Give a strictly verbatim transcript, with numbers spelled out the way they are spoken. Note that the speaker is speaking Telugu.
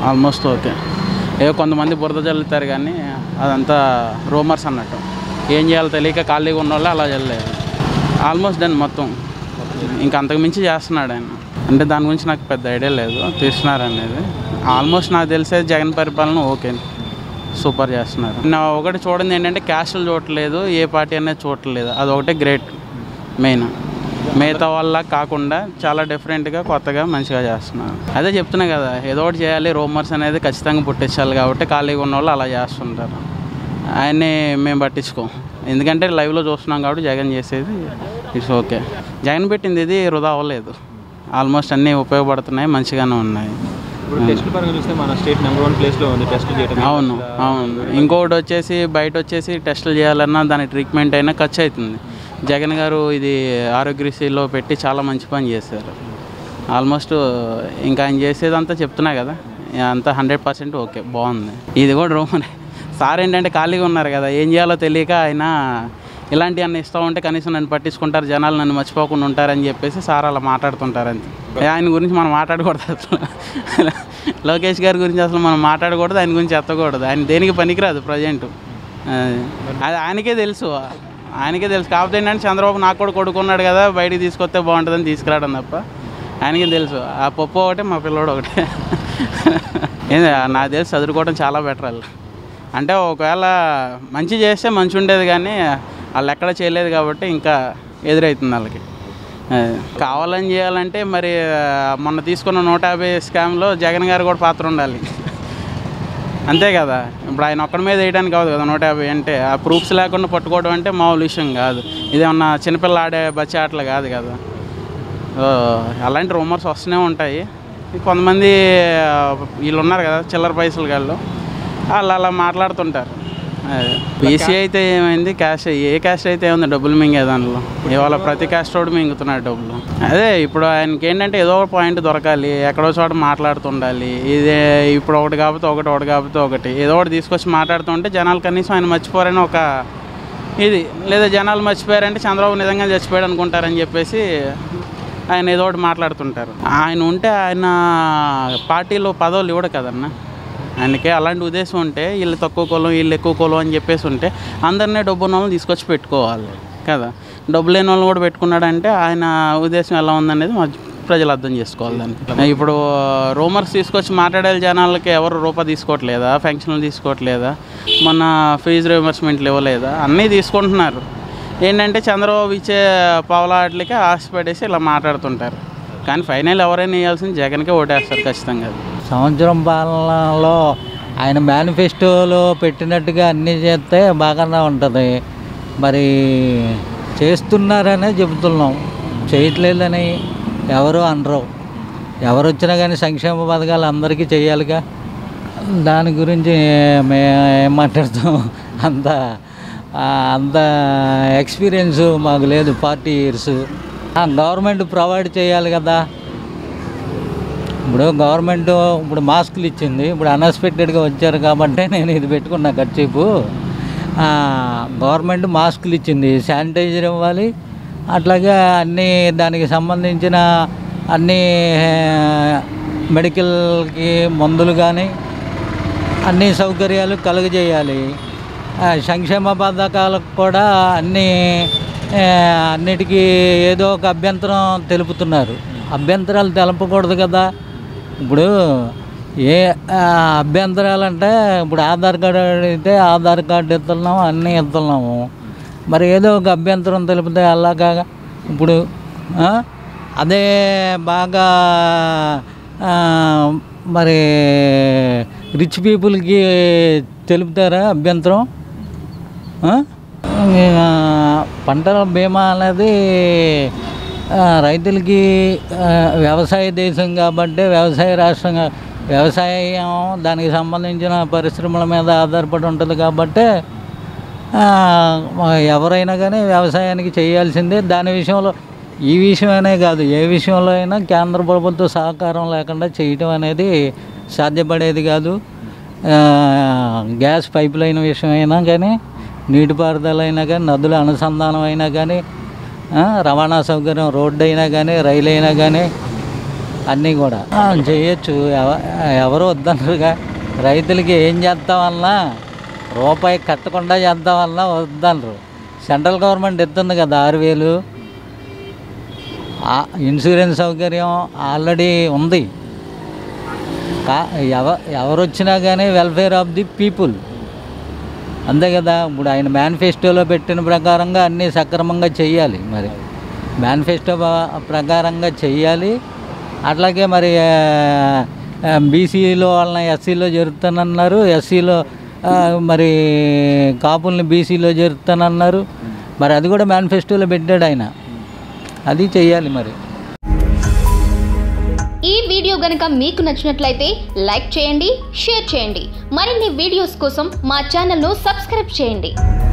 Almost okay. ఏదో కొంతమంది బురద చల్లుతారు కానీ అదంతా రూమర్స్ అన్నట్టు. ఏం చేయాలో తెలియక ఖాళీగా ఉన్న వాళ్ళు అలా చల్లలేదు. ఆల్మోస్ట్ డన్ మొత్తం. ఇంకా అంతకుమించి చేస్తున్నాడు ఆయన. అంటే దాని గురించి నాకు పెద్ద ఐడియా లేదు తీస్తున్నారనేది. ఆల్మోస్ట్ నాకు తెలిసేది జగన్ పరిపాలన ఓకే, సూపర్ చేస్తున్నారు. నా ఒకటి చూడండి ఏంటంటే క్యాస్టులు చూడట్లేదు, ఏ పార్టీ అనేది చూడట్లేదు. అది ఒకటే గ్రేట్ మెయిన్. మిగతా వాళ్ళ కాకుండా చాలా డిఫరెంట్గా కొత్తగా మంచిగా చేస్తున్నారు. అదే చెప్తున్నా కదా, ఏదో ఒకటి చేయాలి, రూమర్స్ అనేది ఖచ్చితంగా పుట్టించాలి కాబట్టి ఖాళీగా ఉన్న వాళ్ళు అలా చేస్తుంటారు. ఆయన్ని మేము పట్టించుకోం, ఎందుకంటే లైవ్లో చూస్తున్నాం కాబట్టి జగన్ చేసేది ఇట్స్ ఓకే. జగన్ పెట్టింది ఇది వృధా అవ్వలేదు. ఆల్మోస్ట్ అన్నీ ఉపయోగపడుతున్నాయి, మంచిగానే ఉన్నాయి. టెస్ట్ పరంగా చూస్తే మన స్టేట్ నెంబర్ వన్ ప్లేస్లో ఉంది టెస్టులు చేయడం. అవును అవును ఇంకొకటి వచ్చేసి బయట వచ్చేసి టెస్టులు చేయాలన్నా దాని ట్రీట్మెంట్ అయినా ఖర్చు అవుతుంది. జగన్ గారు ఇది ఆరోగ్యశ్రీలో పెట్టి చాలా మంచి పని చేశారు. ఆల్మోస్ట్ ఇంకా ఆయన చేసేదంతా చెప్తున్నా కదా, అంతా హండ్రెడ్ పర్సెంట్ ఓకే, బాగుంది. ఇది కూడా రూమరే. సార్ ఏంటంటే ఖాళీగా ఉన్నారు కదా, ఏం చేయాలో తెలియక ఆయన ఇలాంటివన్నీ ఇస్తూ ఉంటే కనీసం నన్ను పట్టించుకుంటారు, జనాలు నన్ను మర్చిపోకుండా ఉంటారని చెప్పేసి సార్ అలా మాట్లాడుతుంటారు అంతే. ఆయన గురించి మనం మాట్లాడకూడదు అసలు. లోకేష్ గారి గురించి అసలు మనం మాట్లాడకూడదు, ఆయన గురించి ఎత్తకూడదు. ఆయన దేనికి పనికిరాదు ప్రజెంట్. అది ఆయనకే తెలుసు, ఆయనకే తెలుసు. కాకపోతే ఏంటంటే చంద్రబాబు నాకు కూడా కొడుకున్నాడు కదా, బయటికి తీసుకొస్తే బాగుంటుందని తీసుకురావడం తప్ప ఆయనకే తెలుసు. ఆ పప్పు ఒకటే, మా పిల్లోడు ఒకటే. ఏంది నాకు తెలిసి చదువుకోవడం చాలా బెటర్. వాళ్ళు అంటే ఒకవేళ మంచి చేస్తే మంచి ఉండేది, కానీ వాళ్ళు ఎక్కడ చేయలేదు కాబట్టి ఇంకా ఎదురవుతుంది వాళ్ళకి. కావాలని చేయాలంటే మరి మొన్న తీసుకున్న నూట యాభై స్కామ్లో జగన్ గారు కూడా పాత్ర ఉండాలి, అంతే కదా. ఇప్పుడు ఆయన ఒక్కడి మీద వేయడానికి కాదు కదా నూట యాభై అంటే. ఆ ప్రూఫ్స్ లేకుండా పట్టుకోవడం అంటే మామూలు విషయం కాదు. ఇదేమన్నా చిన్నపిల్ల ఆడే బచ్చే ఆటలు కాదు కదా. అలాంటి రూమర్స్ వస్తూనే ఉంటాయి. కొంతమంది వీళ్ళు ఉన్నారు కదా చిల్లర పైసలు గాళ్ళు, వాళ్ళు అలా మాట్లాడుతుంటారు. బీసీ అయితే ఏమైంది, క్యాస్ట్ ఏ క్యాస్ట్ అయితే ఏముంది, డబ్బులు మింగే దానిలో. ఇవాళ ప్రతి క్యాస్ట్ వాడు మింగుతున్నాడు డబ్బులు. అదే ఇప్పుడు ఆయనకి ఏంటంటే ఏదో ఒక పాయింట్ దొరకాలి, ఎక్కడో చోట మాట్లాడుతుండాలి. ఇదే ఇప్పుడు ఒకటి కాకపోతే ఒకటి ఒకటి కాకపోతే ఒకటి ఏదో ఒకటి తీసుకొచ్చి మాట్లాడుతుంటే జనాలు కనీసం ఆయన మర్చిపోరని ఒక ఇది, లేదా జనాలు మర్చిపోయారంటే చంద్రబాబు నిజంగా చచ్చిపోయాడు అనుకుంటారని చెప్పేసి ఆయన ఏదో ఒకటి మాట్లాడుతుంటారు. ఆయన ఉంటే ఆయన పార్టీలో పదవులు ఇవ్వడు కదన్నా. ఆయనకి అలాంటి ఉద్దేశం ఉంటే వీళ్ళు తక్కువ కులం వీళ్ళు ఎక్కువ కులం అని చెప్పేసి ఉంటే అందరినీ డబ్బు ఉన్న వాళ్ళని తీసుకొచ్చి పెట్టుకోవాలి కదా. డబ్బు లేని వాళ్ళని కూడా పెట్టుకున్నాడంటే ఆయన ఉద్దేశం ఎలా ఉందనేది మా ప్రజలు అర్థం చేసుకోవాలి దానికి. ఇప్పుడు రూమర్స్ తీసుకొచ్చి మాట్లాడే జనాలకి ఎవరు రూపాయి తీసుకోవట్లేదా, ఫంక్షన్లు తీసుకోవట్లేదా, మొన్న ఫీజు రియంబర్స్మెంట్లు ఇవ్వలేదా, అన్నీ తీసుకుంటున్నారు. ఏంటంటే చంద్రబాబు ఇచ్చే పావులాట్లకి ఆశపడేసి ఇలా మాట్లాడుతుంటారు. కానీ ఫైనల్ ఎవరైనా వేయాల్సింది జగన్కే ఓటేస్తారు ఖచ్చితంగా. సంవత్సరం పాలనలో ఆయన మేనిఫెస్టోలో పెట్టినట్టుగా అన్నీ చేస్తే బాగానే ఉంటుంది. మరి చేస్తున్నారనే చెబుతున్నాం, చేయట్లేదని ఎవరు అనరు. ఎవరు వచ్చినా కానీ సంక్షేమ పథకాలు అందరికీ చేయాలిగా. దాని గురించి మేము ఏం మాట్లాడతాం, అంత అంత ఎక్స్పీరియన్స్ మాకు లేదు. ఫార్టీ ఇయర్స్ గవర్నమెంట్ ప్రొవైడ్ చేయాలి కదా. ఇప్పుడు గవర్నమెంట్ ఇప్పుడు మాస్కులు ఇచ్చింది, ఇప్పుడు అన్ఎక్స్పెక్టెడ్గా వచ్చారు కాబట్టి నేను ఇది పెట్టుకున్నా ఖర్చీపు. గవర్నమెంట్ మాస్కులు ఇచ్చింది, శానిటైజర్ ఇవ్వాలి, అట్లాగే అన్నీ దానికి సంబంధించిన అన్నీ మెడికల్కి మందులు కానీ అన్ని సౌకర్యాలు కలుగజేయాలి. సంక్షేమ పథకాలకు కూడా అన్నీ అన్నిటికీ ఏదో ఒక అభ్యంతరం తెలుపుతున్నారు. అభ్యంతరాలు తెలపకూడదు కదా. ఇప్పుడు ఏ అభ్యంతరాలు అంటే ఇప్పుడు ఆధార్ కార్డు అడిగితే ఆధార్ కార్డు ఇస్తున్నాము, అన్నీ ఇస్తున్నాము. మరి ఏదో ఒక అభ్యంతరం తెలిపితే అలాగా. ఇప్పుడు అదే బాగా మరి రిచ్ పీపుల్కి తెలుపుతారా అభ్యంతరం? పంటల బీమా అనేది రైతులకి వ్యవసాయ దేశం కాబట్టి, వ్యవసాయ రాష్ట్రంగా వ్యవసాయం దానికి సంబంధించిన పరిశ్రమల మీద ఆధారపడి ఉంటుంది కాబట్టి ఎవరైనా కానీ వ్యవసాయానికి చేయాల్సిందే. దాని విషయంలో ఈ విషయమనే కాదు, ఏ విషయంలో అయినా కేంద్ర ప్రభుత్వ సహకారం లేకుండా చేయటం అనేది సాధ్యపడేది కాదు. గ్యాస్ పైప్ లైన్ విషయమైనా కానీ, నీటిపారుదల అయినా కానీ, నదుల అనుసంధానం అయినా కానీ, రవాణా సౌకర్యం రోడ్డు అయినా కానీ, రైలు అయినా కానీ అన్నీ కూడా ఆ, చేయొచ్చు. ఎవ- ఎవరు వద్దన్నారుగా. రైతులకి ఏం చేద్దాం వలన రూపాయి కట్టకుండా చేద్దాం వలన వద్దనరు. సెంట్రల్ గవర్నమెంట్ ఇస్తుంది కదా ఆరు వేలు. ఆ ఇన్సూరెన్స్ సౌకర్యం ఆల్రెడీ ఉంది. కా ఎవ ఎవరు వచ్చినా కానీ వెల్ఫేర్ ఆఫ్ ది పీపుల్, అంతే కదా. ఇప్పుడు ఆయన మేనిఫెస్టోలో పెట్టిన ప్రకారంగా అన్నీ సక్రమంగా చెయ్యాలి. మరి మేనిఫెస్టో ప్రకారంగా చెయ్యాలి. అట్లాగే మరి బీసీలో వాళ్ళని ఎస్సీలో చేరుతానన్నారు, ఎస్సీలో మరి కాపుల్ని బీసీలో చేరుతానన్నారు. మరి అది కూడా మేనిఫెస్టోలో పెట్టాడు ఆయన, అది చెయ్యాలి. మరి ఈ వీడియో గనుక మీకు నచ్చినట్లయితే లైక్ చేయండి, షేర్ చేయండి. మరిన్ని వీడియోస్ కోసం మా ఛానల్ను సబ్స్క్రైబ్ చేయండి.